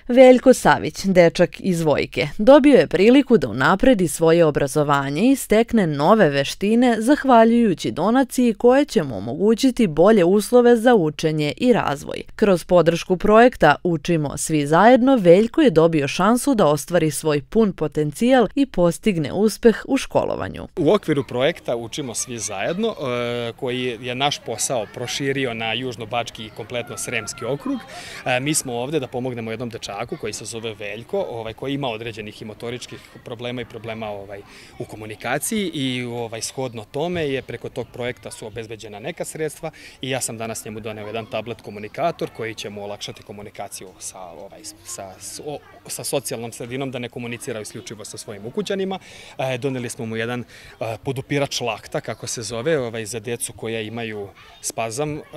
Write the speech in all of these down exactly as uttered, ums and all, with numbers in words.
Veljko Savić, dečak iz Vojke, dobio je priliku da unapredi svoje obrazovanje i stekne nove veštine zahvaljujući donaciji koje će mu omogućiti bolje uslove za učenje i razvoj. Kroz podršku projekta Učimo svi zajedno, Veljko je dobio šansu da ostvari svoj pun potencijal i postigne uspeh u školovanju. U okviru projekta Učimo svi zajedno, koji je naš posao proširio na Južnobački i kompletno Sremski okrug, mi smo ovde da pomognemo jednom dečaku koji se zove Veljko, ovaj, koji ima određenih i motoričkih problema i problema ovaj, u komunikaciji i ovaj, shodno tome je preko tog projekta su obezbeđena neka sredstva i ja sam danas njemu doneo jedan tablet komunikator koji će mu olakšati komunikaciju sa, ovaj, sa, o, sa socijalnom sredinom, da ne komunicira isključivo sa svojim ukućanima. E, doneli smo mu jedan e, podupirač lakta, kako se zove, ovaj, za decu koja imaju spazam. E,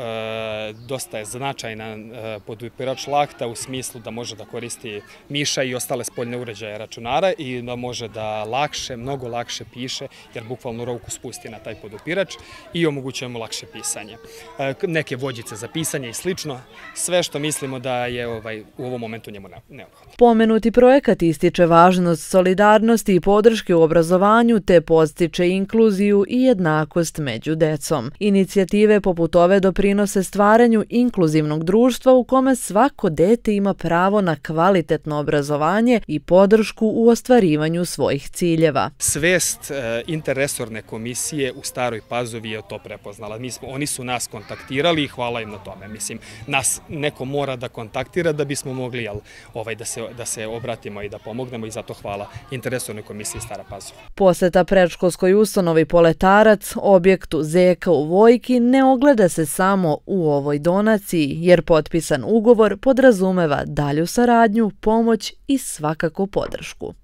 dosta je značajna e, podupirač lakta u smislu da može da koristi miša i ostale spoljne uređaje računara i da može da lakše, mnogo lakše piše, jer bukvalno ruku spusti na taj podupirač i omogućuje mu lakše pisanje. E, neke vođice za pisanje i slično, sve što mislimo da je ovaj, u ovom momentu njemu neophodno. Pomenuti projekat ističe važnost solidarnosti i podrške u obrazovanju te podstiče inkluziju i jednakost među decom. Inicijative poput ove doprinose stvaranju inkluzivnog društva u kome svako dete ima pravo na kvalitetno obrazovanje i podršku u ostvarivanju svojih ciljeva. Svest interresorne komisije u Staroj Pazovi je to prepoznala. Mi smo, oni su nas kontaktirali i hvala im na tome. Mislim, nas neko mora da kontaktira da bismo mogli jel, ovaj, da, se, da se obratimo i da pomognemo i zato hvala interresornoj komisiji Stara Pazova. Poseta predškolskoj ustanovi Poletarac, objektu Zeka u Vojki, ne ogleda se samo u ovoj donaciji, jer potpisan ugovor podrazumeva dalju saradnju, pomoć i svakako podršku.